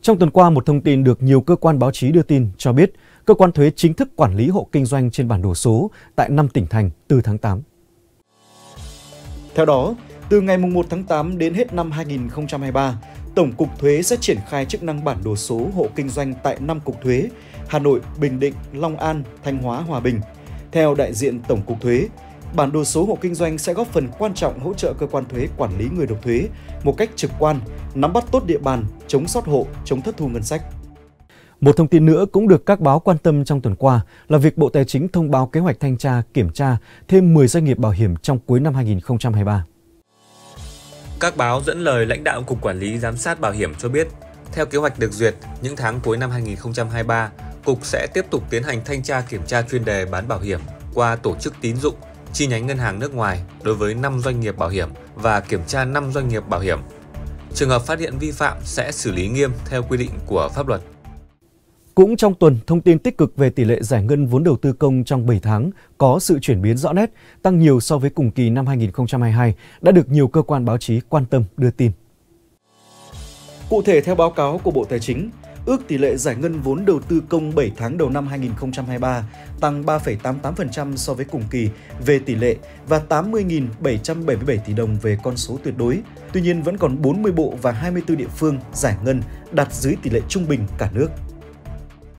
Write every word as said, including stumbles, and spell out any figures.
Trong tuần qua, một thông tin được nhiều cơ quan báo chí đưa tin cho biết cơ quan thuế chính thức quản lý hộ kinh doanh trên bản đồ số tại năm tỉnh thành từ tháng tám. Theo đó, từ ngày một tháng tám đến hết năm hai nghìn không trăm hai mươi ba, Tổng cục Thuế sẽ triển khai chức năng bản đồ số hộ kinh doanh tại năm cục thuế: Hà Nội, Bình Định, Long An, Thanh Hóa, Hòa Bình. Theo đại diện Tổng cục Thuế, bản đồ số hộ kinh doanh sẽ góp phần quan trọng hỗ trợ cơ quan thuế quản lý người nộp thuế một cách trực quan, nắm bắt tốt địa bàn, chống sót hộ, chống thất thu ngân sách. Một thông tin nữa cũng được các báo quan tâm trong tuần qua là việc Bộ Tài chính thông báo kế hoạch thanh tra, kiểm tra thêm mười doanh nghiệp bảo hiểm trong cuối năm hai nghìn không trăm hai mươi ba. Các báo dẫn lời lãnh đạo Cục Quản lý Giám sát Bảo hiểm cho biết, theo kế hoạch được duyệt, những tháng cuối năm hai nghìn không trăm hai mươi ba, Cục sẽ tiếp tục tiến hành thanh tra kiểm tra chuyên đề bán bảo hiểm qua tổ chức tín dụng, chi nhánh ngân hàng nước ngoài đối với năm doanh nghiệp bảo hiểm và kiểm tra năm doanh nghiệp bảo hiểm. Trường hợp phát hiện vi phạm sẽ xử lý nghiêm theo quy định của pháp luật. Cũng trong tuần, thông tin tích cực về tỷ lệ giải ngân vốn đầu tư công trong bảy tháng có sự chuyển biến rõ nét, tăng nhiều so với cùng kỳ năm hai nghìn không trăm hai mươi hai, đã được nhiều cơ quan báo chí quan tâm đưa tin. Cụ thể, theo báo cáo của Bộ Tài chính, ước tỷ lệ giải ngân vốn đầu tư công bảy tháng đầu năm hai nghìn không trăm hai mươi ba tăng ba phẩy tám mươi tám phần trăm so với cùng kỳ về tỷ lệ và tám mươi nghìn bảy trăm bảy mươi bảy tỷ đồng về con số tuyệt đối. Tuy nhiên, vẫn còn bốn mươi bộ và hai mươi tư địa phương giải ngân đạt dưới tỷ lệ trung bình cả nước.